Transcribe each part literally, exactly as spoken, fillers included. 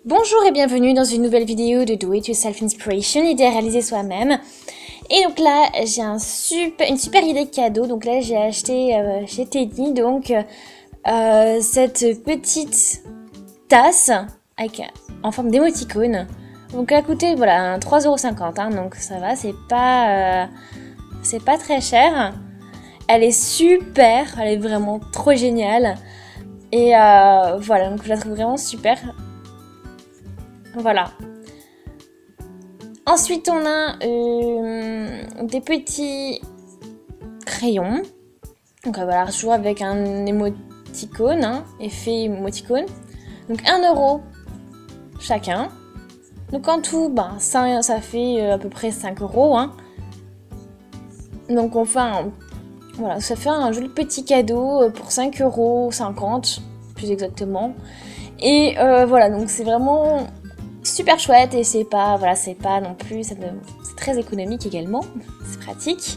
Bonjour et bienvenue dans une nouvelle vidéo de Do It Yourself Inspiration, idée à réaliser soi-même. Et donc là, j'ai un super, une super idée de cadeau. Donc là, j'ai acheté euh, chez Teddy donc euh, cette petite tasse avec, en forme d'émoticône. Donc elle a coûté voilà, trois euros cinquante, hein, donc ça va, c'est pas, euh, c'est pas très cher. Elle est super, elle est vraiment trop géniale. Et euh, voilà, donc je la trouve vraiment super. Voilà. Ensuite, on a euh, des petits crayons. Donc voilà, toujours avec un émoticône, hein, effet émoticône. Donc un euro chacun. Donc en tout, bah, ça, ça fait à peu près cinq euros. Hein. Donc on fait un, voilà, ça fait un joli petit cadeau pour cinq euros cinquante, plus exactement. Et euh, voilà, donc c'est vraiment super chouette et c'est pas, voilà, c'est pas non plus, c'est très économique également, c'est pratique.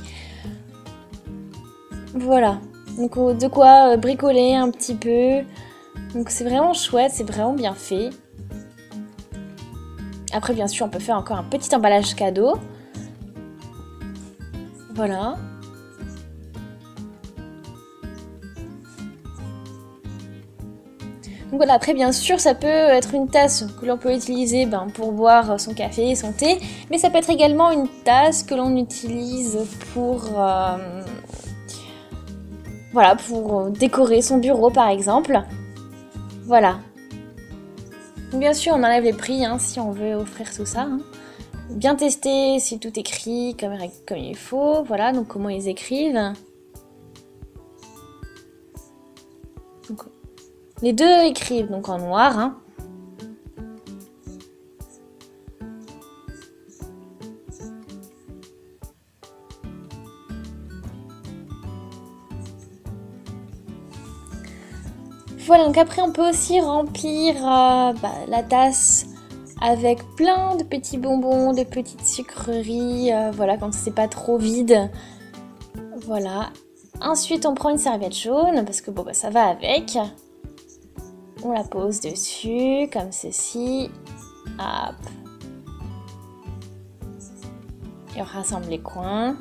Voilà, donc de quoi bricoler un petit peu. Donc c'est vraiment chouette, c'est vraiment bien fait. Après bien sûr on peut faire encore un petit emballage cadeau. Voilà. Donc voilà, après bien sûr ça peut être une tasse que l'on peut utiliser ben, pour boire son café, son thé, mais ça peut être également une tasse que l'on utilise pour, euh, voilà, pour décorer son bureau par exemple. Voilà. Donc bien sûr on enlève les prix hein, si on veut offrir tout ça. Hein. Bien tester si tout est écrit comme, comme il faut, voilà, donc comment ils écrivent. Donc, les deux écrivent donc en noir. Hein. Voilà, donc après on peut aussi remplir euh, bah, la tasse avec plein de petits bonbons, de petites sucreries, euh, voilà, quand c'est pas trop vide. Voilà. Ensuite on prend une serviette jaune, parce que bon bah ça va avec. On la pose dessus, comme ceci. Hop. Et on rassemble les coins.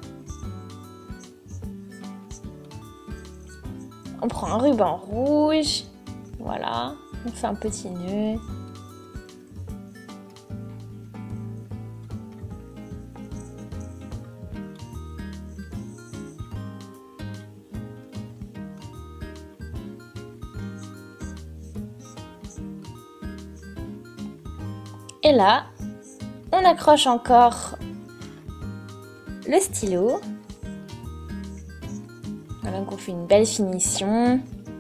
On prend un ruban rouge. Voilà. On fait un petit nœud. Et là, on accroche encore le stylo. Voilà, donc on fait une belle finition.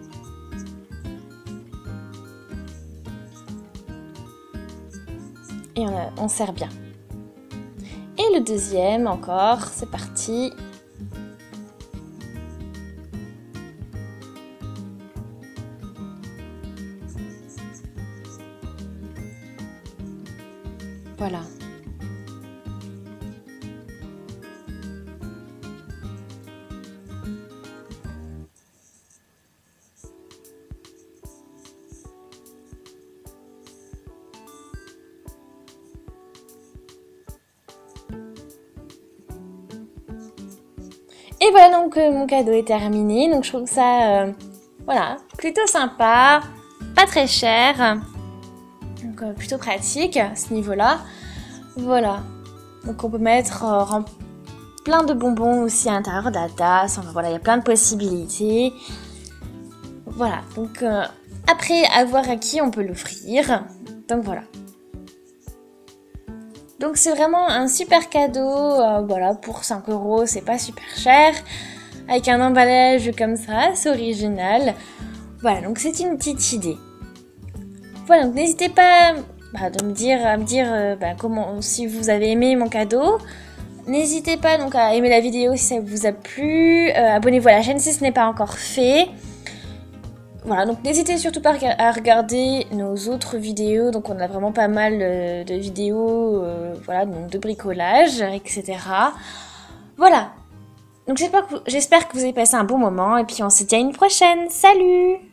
Et on, a, on serre bien. Et le deuxième encore, c'est parti. Voilà. Et voilà donc euh, mon cadeau est terminé. Donc je trouve ça euh, voilà, plutôt sympa, pas très cher. Donc euh, plutôt pratique à ce niveau-là. Voilà. Donc on peut mettre euh, plein de bonbons aussi à l'intérieur de la tasse. Enfin voilà, il y a plein de possibilités. Voilà. Donc euh, après, à voir à qui on peut l'offrir. Donc voilà. Donc c'est vraiment un super cadeau, euh, voilà, pour cinq euros, c'est pas super cher, avec un emballage comme ça, c'est original. Voilà, donc c'est une petite idée. Voilà, donc n'hésitez pas bah, de me dire, à me dire euh, bah, comment, si vous avez aimé mon cadeau. N'hésitez pas donc à aimer la vidéo si ça vous a plu, euh, abonnez-vous à la chaîne si ce n'est pas encore fait. Voilà, donc n'hésitez surtout pas à regarder nos autres vidéos, donc on a vraiment pas mal de vidéos, euh, voilà, donc de bricolage, et cetera. Voilà, donc j'espère que, j'espère que vous avez passé un bon moment, et puis on se dit à une prochaine, salut!